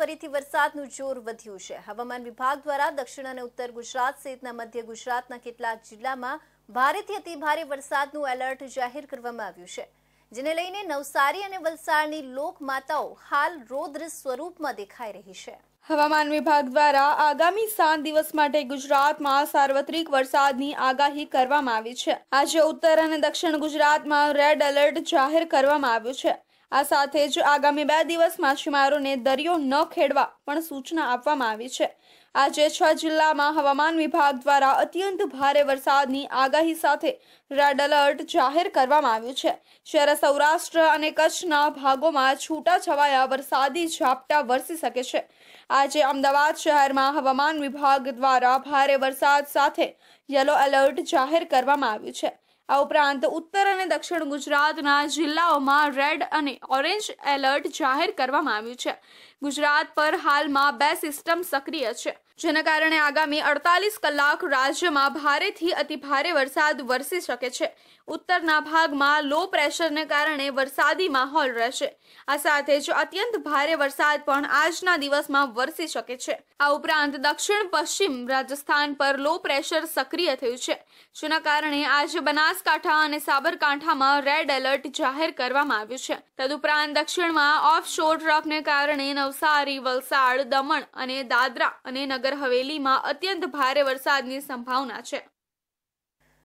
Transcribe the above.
ફરીથી વરસાદનું જોર વધ્યું છે। હવામાન વિભાગ દ્વારા દક્ષિણ અને ઉત્તર ગુજરાત સહિતના મધ્ય ગુજરાતના કેટલાક જિલ્લામાં ભારેથી અતિ ભારે વરસાદનું એલર્ટ જાહેર કરવામાં આવ્યું છે, જેને લઈને નવસારી અને વલસાડની લોકમાતાઓ હાલ રૌદ્ર સ્વરૂપમાં દેખાઈ રહી છે। હવામાન વિભાગ દ્વારા આગામી 7 દિવસ માટે ગુજરાતમાં સાર્વત્રિક વરસાદની આગાહી કરવામાં આવી છે। આજે ઉત્તર અને દક્ષિણ ગુજરાતમાં રેડ એલર્ટ જાહેર કરવામાં આવ્યું છે। આ સાથે જ આગામી 2 દિવસ માછીમારોને દરિયો ન ખેડવા પણ સૂચના આપવામાં આવી છે। આજે 6 જિલ્લામાં હવામાન વિભાગ દ્વારા અત્યંત ભારે વરસાદની આગાહી સાથે રેડ એલર્ટ જાહેર કરવામાં આવ્યું છે। જ્યારે સૌરાષ્ટ્ર અને કચ્છના ભાગોમાં છૂટાછવાયા વરસાદી ઝાપટા વરસી શકે છે। આજે અમદાવાદ શહેરમાં હવામાન વિભાગ દ્વારા ભારે વરસાદ સાથે યલો એલર્ટ જાહેર કરવામાં આવ્યું છે। આ ઉપરાંત ઉત્તર અને દક્ષિણ ગુજરાતના જિલ્લાઓમાં રેડ અને ઓરેન્જ એલર્ટ જાહેર કરવામાં આવ્યું છે। ગુજરાત પર હાલમાં 2 સિસ્ટમ સક્રિય છે, જેના કારણે આગામી 48 કલાક રાજ્યમાં ભારેથી અતિ ભારે વરસાદ વરસી શકે છે। ઉત્તરના ભાગમાં લો પ્રેશરને કારણે વરસાદી માહોલ રહેશે। આ સાથે જ અત્યંત ભારે વરસાદ પણ આજના દિવસમાં વરસી શકે છે। આ ઉપરાંત દક્ષિણ પશ્ચિમ રાજસ્થાન પર લો પ્રેશર સક્રિય થયું છે, જેના કારણે આજે બનાસકાંઠા અને સાબરકાંઠામાં રેડ એલર્ટ જાહેર કરવામાં આવ્યું છે। તદુપરાંત દક્ષિણમાં ઓફશોર ટ્રકને કારણે નવસારી, વલસાડ, દમણ અને દાદરા અને નગર હવેલીમાં અત્યંત ભારે વરસાદની સંભાવના છે।